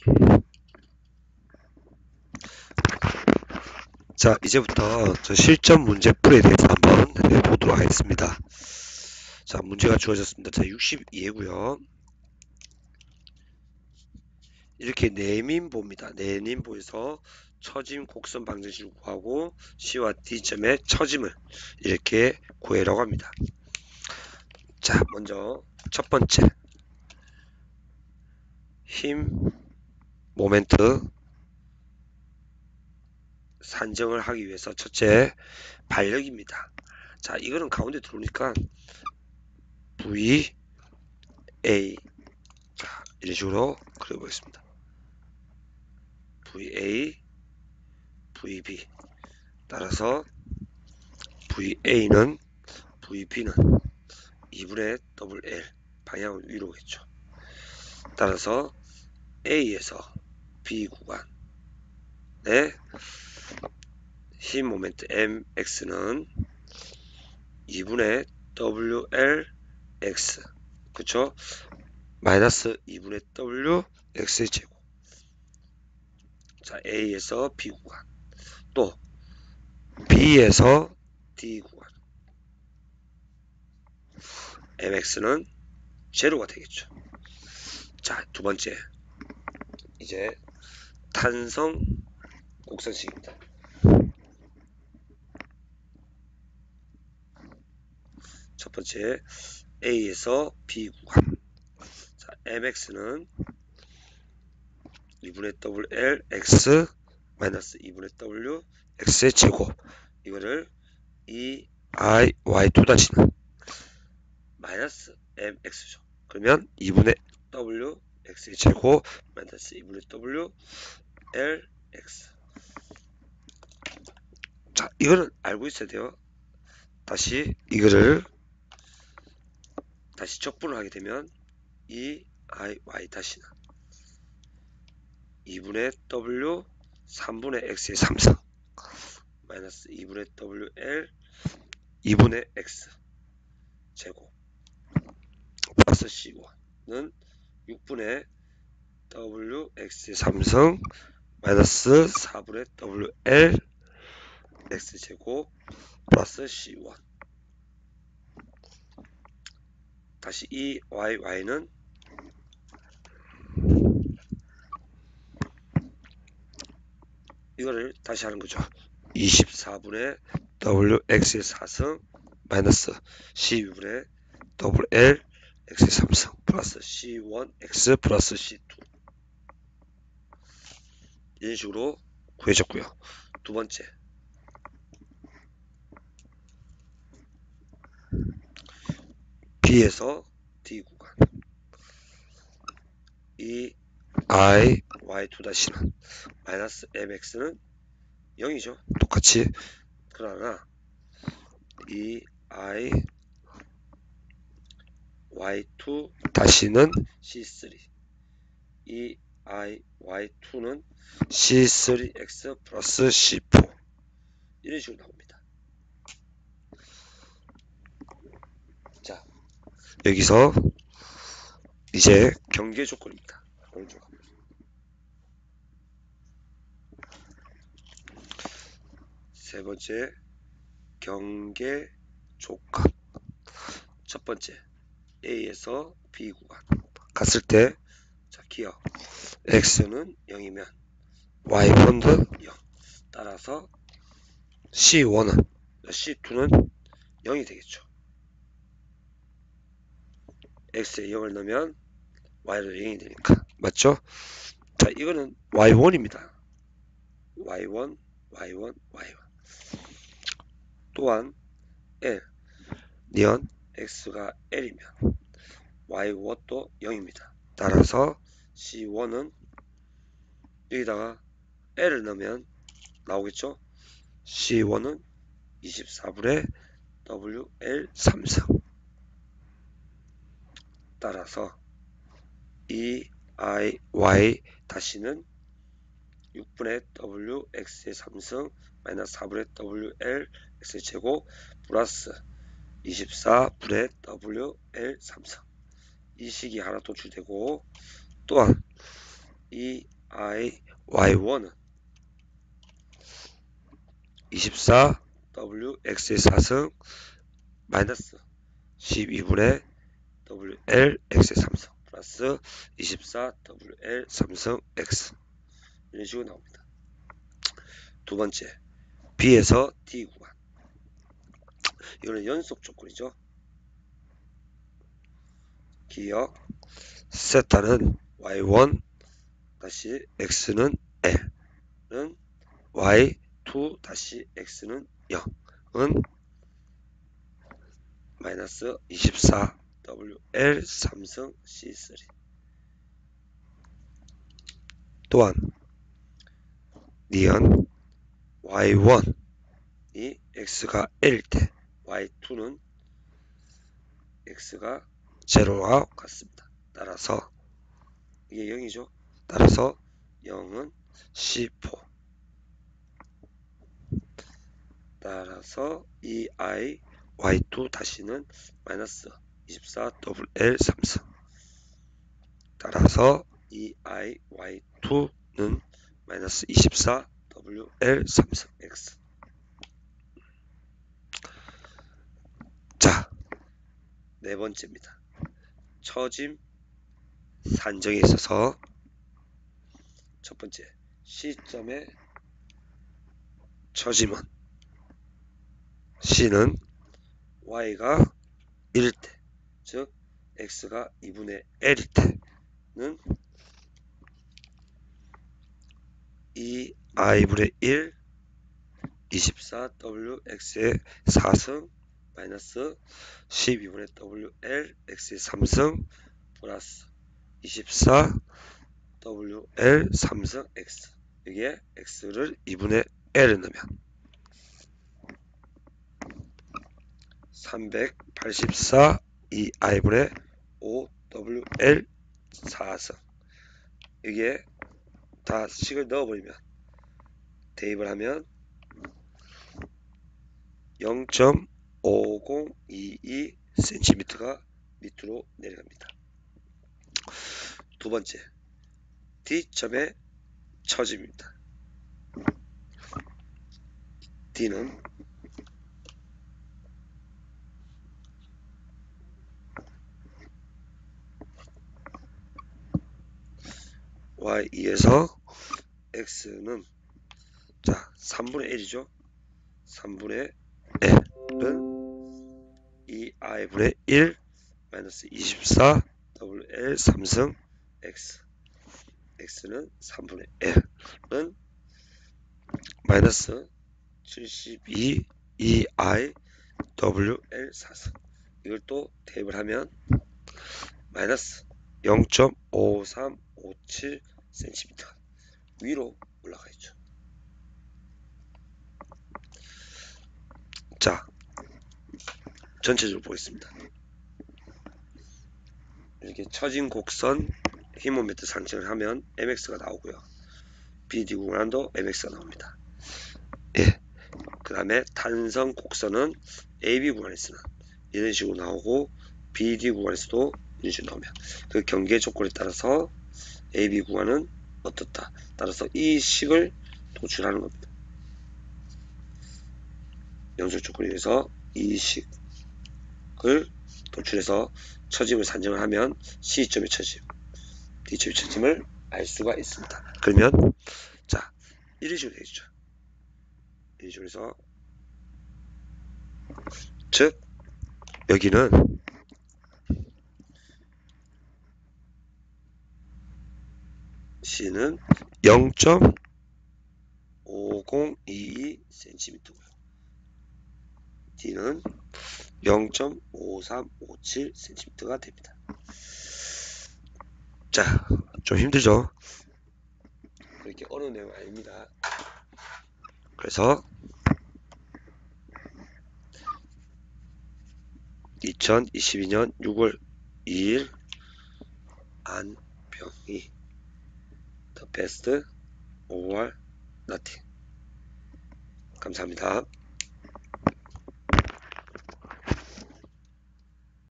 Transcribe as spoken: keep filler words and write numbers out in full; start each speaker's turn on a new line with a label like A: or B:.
A: 자, 이제부터 저 실전 문제풀이에 대해서 한번 해보도록 하겠습니다. 자, 문제가 주어졌습니다. 자, 육십이에고요. 이렇게 내민보입니다. 내민보에서 처짐 곡선 방정식을 구하고 C와 D점의 처짐을 이렇게 구해라고 합니다. 자, 먼저 첫 번째 힘, 모멘트 산정을 하기 위해서 첫째 발력입니다. 자, 이거는 가운데 들어오니까 V, A, 자, 이런 식으로 그려보겠습니다. V A, V B. 따라서 V A는 V B는 이분의 더블 L 방향은 위로겠죠. 따라서 A에서 B 구간의 힘 모멘트 엠엑스는 이분의 더블유 엘 엑스, 그쵸? 마이너스 이분의 더블유 엑스의 제곱. 자, A에서 B 구간, 또 B에서 D 구간, 엠엑스는 제로가 되겠죠. 자, 두 번째, 이제 탄성 곡선식입니다. 첫 번째 A에서 B 구간. 자, 엠엑스는 이분의 더블 엘 엑스 마이너스 이분의 더블유 엑스의 제곱. 이거를 이 아이 와이 투 다시는 마이너스 엠엑스죠. 그러면 이분의 더블유 엑스의 제곱 마이너스 이분의 더블유 엘 엑스. 자, 이거는 알고 있어야 돼요. 다시 이거를 다시 적분을 하게 되면 이 아이 와이 다시는 이분의 w 삼분의 x의 삼승 마이너스 이분의 wl 이분의 x 제곱 플러스 씨원은 육분의 wx의 삼승 마이너스 사분의 wl x 제곱 플러스 씨원. 다시 이 와이 와이는 이거를 다시 하는 거죠. 이십사분의 wx의 사승 마이너스 십이분의 wl x의 삼승 플러스 씨원 엑스 플러스 씨투. 이런 식으로 구해졌고요. 두 번째, B에서 D 구간, 이 I 와이 투 다시는 마이너스 엠엑스는 영이죠. 똑같이. 그러나 이 I 와이 투 다시는 씨 쓰리, 이 I 와이 투는 씨 쓰리 엑스 플러스 씨 포. 이런 식으로 나옵니다. 자, 여기서 이제 경계 조건입니다. 오른쪽 한번. 세 번째 경계 조건. 첫 번째 A에서 B 구간 갔을 때, 자, 기억 X는 영이면 Y번도 영. 따라서 씨원은 씨투는 영이 되겠죠. X에 영을 넣으면 Y로 영이 되니까. 맞죠? 자, 이거는 와이 원입니다. 와이 원, 와이 원, 와이 원. 또한 L, 니은 X가 L이면 와이 원도 영입니다. 따라서 씨원은 여기다가 L을 넣으면 나오겠죠? 씨원은 이십사분의 wl 삼승. 따라서 이 아이 와이 다시는 육분의 wx의 삼승 마이너스 사분의 wl x의 제곱 플러스 이십사분의 wl 삼승. 이 식이 하나 도출되고, 또한 이 I 와이 원은 이십사 더블유 엑스의 사승 마이너스 십이분의 더블유 엘 엑스의 삼승 플러스 이십사 더블유 엘 삼승 X 이런 식으로 나옵니다. 두 번째 B에서 D 구간 이거는 연속 조건이죠. 기억 세타는 와이 원 다시 X는 L은 와이 투 다시 X는 영은 마이너스 이십사 더블유 엘 삼승 씨 쓰리. 또한 니은 와이 원이 X가 L일 때 와이 투는 X가 제로와 같습니다. 따라서 이게 영이죠. 따라서 영은 씨 사 따라서 이 I 와이 투 다시는 마이너스 이십사 더블유 엘 삼승 따라서 이 I 와이 투는 마이너스 이십사 더블유 엘 삼승 X. 자, 네 번째입니다. 처짐 산정에 있어서 첫 번째 C점의 처짐은 C는 Y가 일일 때, 즉 X가 이분의 L일 때는 이 I분의 일 이십사 더블유 X의 사승 마이너스 십이분의 더블유 엘 X의 삼승 플러스 이십사 더블유 엘 삼승 X. 여기에 X를 이분의 L에 넣으면 삼백팔십사 이 I분의 오 더블유 엘 사승. 여기에 다 식을 넣어버리면 대입을 하면 영 점 오공이이 센티미터가 밑으로 내려갑니다. 두 번째 D점의 처짐입니다. D는 와이 이에서 X는 자 삼분의 일이죠. 삼분의 L은 이 I분의 일 마이너스 이십사 더블유 엘 삼승 X. X는 삼분의 L은 마이너스 칠십이 이 I 더블유 엘 사승. 이걸 또 대입을 하면 마이너스 영 점 오삼오칠 센티미터 위로 올라가 있죠. 자, 전체적으로 보겠습니다. 이렇게 처진 곡선 히모메트 산정을 하면 엠엑스가 나오고요. 비디 구간도 엠엑스가 나옵니다. 예. 그 다음에 탄성 곡선은 에이비 구간에서는 이런 식으로 나오고 비디 구간에서도 이런 식으로 나오면 그 경계 조건에 따라서 에이비 구간은 어떻다. 따라서 이 식을 도출하는 겁니다. 연속 조건에 의해서 이 식을 도출해서 처짐을 산정을 하면 C점의 처짐, D점의 처짐을 알 수가 있습니다. 그러면 자 이런 식으로 되겠죠. 이런 식으로 해서 즉 여기는 C는 영 점 오공이이 센티미터고요. D는 영 점 오삼오칠 센티미터가 됩니다. 자, 좀 힘들죠? 그렇게 어려운 내용 아닙니다. 그래서 이천이십이년 유월 이일 안병희 The best or nothing. 감사합니다.